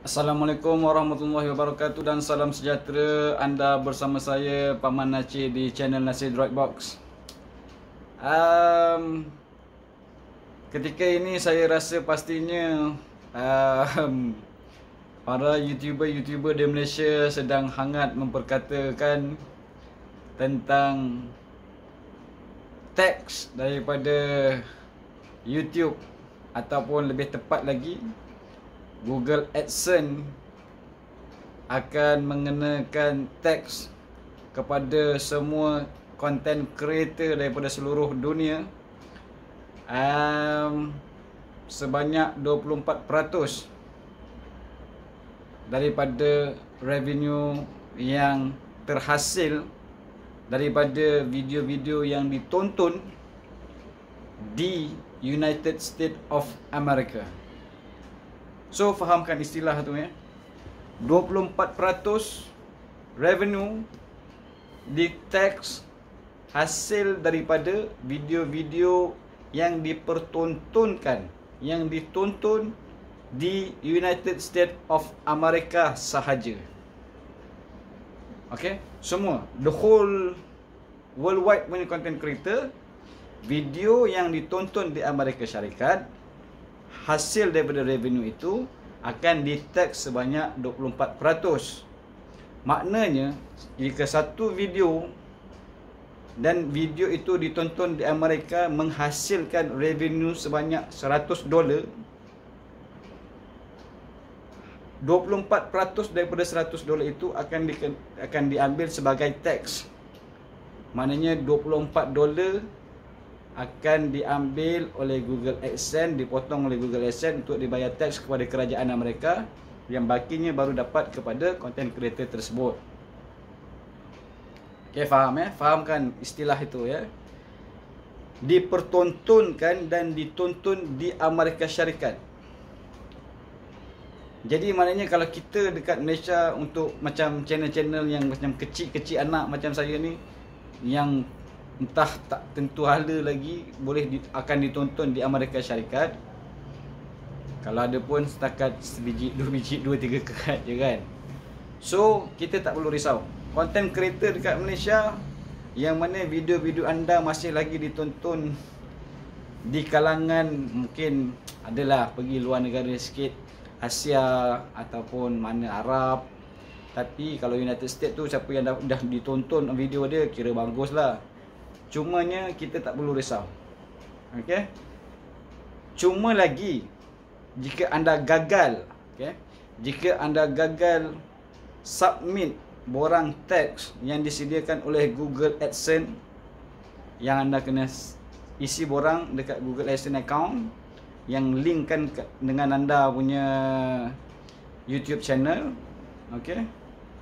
Assalamualaikum warahmatullahi wabarakatuh dan salam sejahtera. Anda bersama saya Paman Nacir di channel Nacir Droidbox. Ketika ini saya rasa pastinya para YouTuber di Malaysia sedang hangat memperkatakan tentang teks daripada YouTube, ataupun lebih tepat lagi Google AdSense akan mengenakan teks kepada semua content creator daripada seluruh dunia sebanyak 24% daripada revenue yang terhasil daripada video-video yang ditonton di United States of America. So fahamkan istilah tu ya. 24% revenue di tax hasil daripada video-video yang dipertontonkan, yang ditonton di United States of America sahaja. Okay, semua, the whole worldwide punya content creator, video yang ditonton di Amerika Syarikat, hasil daripada revenue itu akan di-tax sebanyak 24%. Maknanya, jika satu video dan video itu ditonton di Amerika menghasilkan revenue sebanyak $100, 24% daripada $100 itu akan diambil sebagai tax. Maknanya $24 akan diambil oleh Google AdSense, dipotong oleh Google AdSense untuk dibayar tax kepada kerajaan Amerika, yang bakinya baru dapat kepada content creator tersebut. Okay, faham ya? Fahamkan istilah itu ya. Dipertontonkan dan ditonton di Amerika Syarikat. Jadi maknanya kalau kita dekat Malaysia, untuk macam channel-channel yang macam kecil-kecil anak macam saya ni, yang entah tak tentu hala lagi akan ditonton di Amerika Syarikat. Kalau ada pun setakat sebiji, dua biji, dua tiga kerat je kan. So kita tak perlu risau. Content creator dekat Malaysia yang mana video-video anda masih lagi ditonton di kalangan, mungkin adalah pergi luar negara sikit, Asia ataupun mana Arab. Tapi kalau United States tu, siapa yang dah ditonton video dia, kira bagus lah. Cumanya kita tak perlu risau. Okey. Cuma lagi jika anda gagal, okey, jika anda gagal submit borang teks yang disediakan oleh Google AdSense, yang anda kena isi borang dekat Google AdSense account yang linkkan dengan anda punya YouTube channel, okey.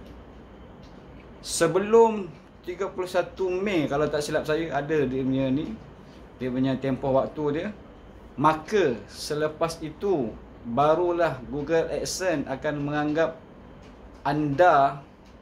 Sebelum 31 Mei kalau tak silap saya, ada dia punya ni, dia punya tempoh waktu dia. Maka selepas itu barulah Google AdSense akan menganggap anda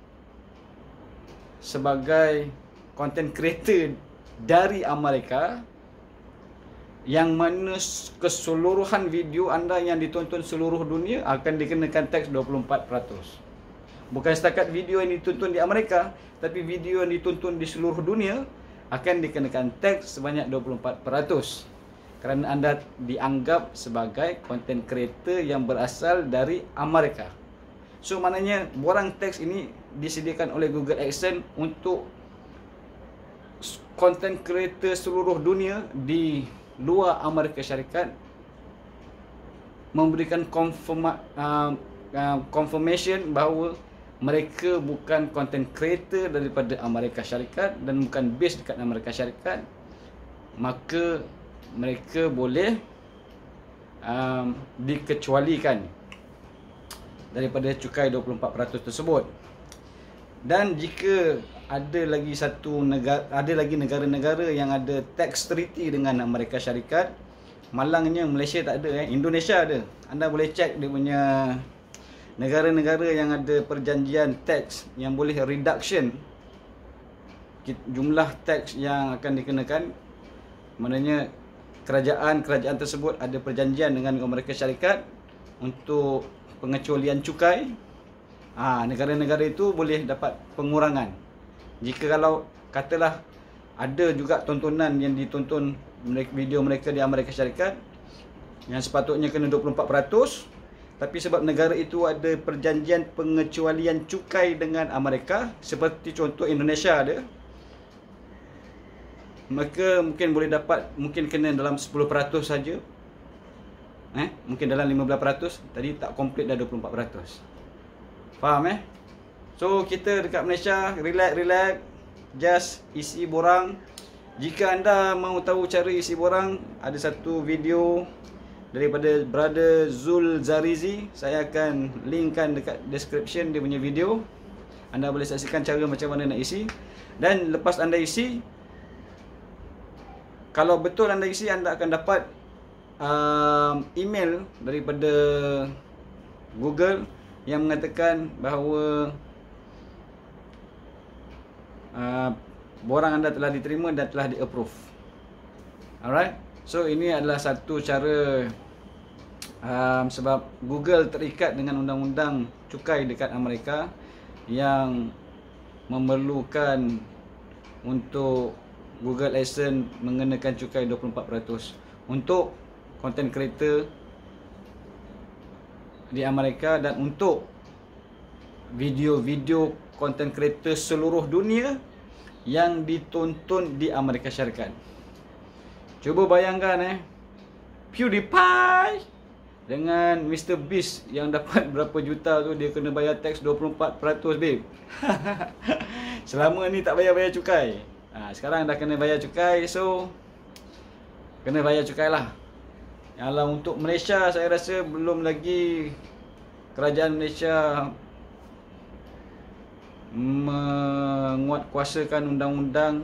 sebagai content creator dari Amerika, yang mana keseluruhan video anda yang ditonton seluruh dunia akan dikenakan tax 24%. Bukan setakat video yang ditonton di Amerika, tapi video yang ditonton di seluruh dunia akan dikenakan tax sebanyak 24%. Kerana anda dianggap sebagai content creator yang berasal dari Amerika. So maknanya borang tax ini disediakan oleh Google AdSense untuk content creator seluruh dunia di luar Amerika Syarikat, memberikan confirmation bahawa mereka bukan content creator daripada Amerika Syarikat dan bukan base dekat Amerika Syarikat. Maka mereka boleh dikecualikan daripada cukai 24% tersebut. Dan jika ada lagi negara-negara yang ada tax treaty dengan Amerika Syarikat, malangnya Malaysia tak ada, Indonesia ada. Anda boleh cek dia punya negara-negara yang ada perjanjian tax yang boleh reduction jumlah tax yang akan dikenakan. Maknanya kerajaan tersebut ada perjanjian dengan Amerika Syarikat untuk pengecualian cukai, negara-negara itu boleh dapat pengurangan. Jika kalau katalah ada juga tontonan yang ditonton video mereka di Amerika Syarikat yang sepatutnya kena 24%, tapi sebab negara itu ada perjanjian pengecualian cukai dengan Amerika, seperti contoh Indonesia ada, maka mungkin boleh dapat, mungkin kena dalam 10% saja. Mungkin dalam 15%, tadi tak komplit dah 24%. Faham So kita dekat Malaysia, relax, just isi borang. Jika anda mau tahu cara isi borang, ada satu video daripada Brother Zul Zarizi. Saya akan linkkan dekat description dia punya video. Anda boleh saksikan cara macam mana nak isi. Dan lepas anda isi, kalau betul anda isi, anda akan dapat email daripada Google yang mengatakan bahawa borang anda telah diterima dan telah di-approve. Alright. So ini adalah satu cara, sebab Google terikat dengan undang-undang cukai dekat Amerika yang memerlukan untuk Google AdSense mengenakan cukai 24% untuk content creator di Amerika, dan untuk video-video content creator seluruh dunia yang ditonton di Amerika Syarikat. Cuba bayangkan PewDiePie dengan Mr. Beast yang dapat berapa juta tu, dia kena bayar tax 24%, babe. Selama ni tak bayar cukai. Sekarang dah kena bayar cukai, so kena bayar cukai lah. Kalau untuk Malaysia, saya rasa belum lagi kerajaan Malaysia menguatkuasakan undang-undang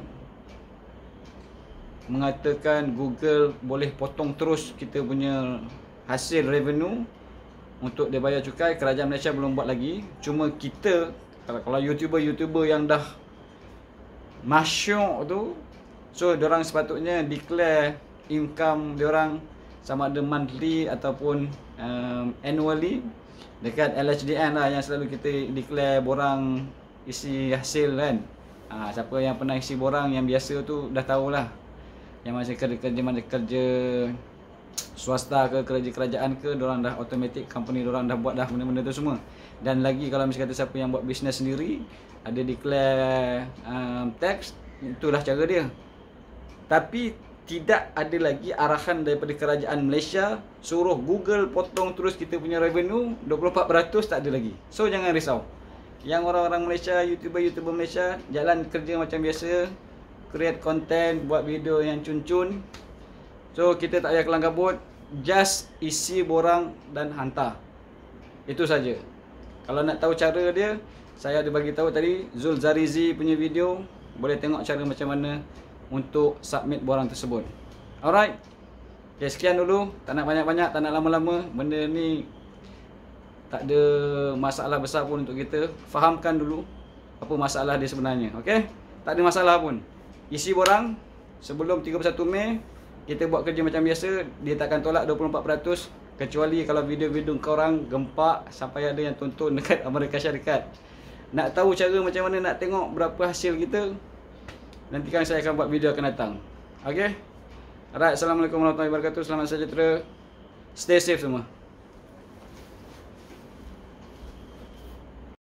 mengatakan Google boleh potong terus kita punya hasil revenue untuk dia bayar cukai. Kerajaan Malaysia belum buat lagi. Cuma kita, kalau YouTuber yang dah masyuk tu, so diorang sepatutnya declare income diorang sama ada monthly ataupun annually dekat LHDN lah, yang selalu kita declare borang isi hasil kan. Siapa yang pernah isi borang yang biasa tu dah tahulah, yang masih kerja swasta ke kerja kerajaan ke, diorang dah automatic, company diorang dah buat dah benda-benda tu semua. Dan lagi kalau misalnya kata siapa yang buat bisnes sendiri ada declare tax, itulah cara dia. Tapi tidak ada lagi arahan daripada kerajaan Malaysia suruh Google potong terus kita punya revenue 24%, tak ada lagi. So jangan risau. Yang orang-orang Malaysia, YouTuber Malaysia, jalan kerja macam biasa, create content, buat video yang cun-cun. So kita tak payah kelang kabut, just isi borang dan hantar. Itu saja. Kalau nak tahu cara dia, saya ada bagi tahu tadi, Zul Zarizi punya video, boleh tengok cara macam mana untuk submit borang tersebut. Alright. Okay, sekian dulu. Tak nak banyak-banyak, tak nak lama-lama. Benda ni tak ada masalah besar pun untuk kita. Fahamkan dulu apa masalah dia sebenarnya. Okay? Tak ada masalah pun. Isi borang sebelum 31 Mei, kita buat kerja macam biasa. Dia takkan tolak 24%, kecuali kalau video-video korang gempak sampai ada yang tonton dekat Amerika Syarikat. Nak tahu cara macam mana nak tengok berapa hasil kita, nantikan saya akan buat video akan datang. Okay? Alright, Assalamualaikum warahmatullahi wabarakatuh. Selamat sejahtera. Stay safe semua.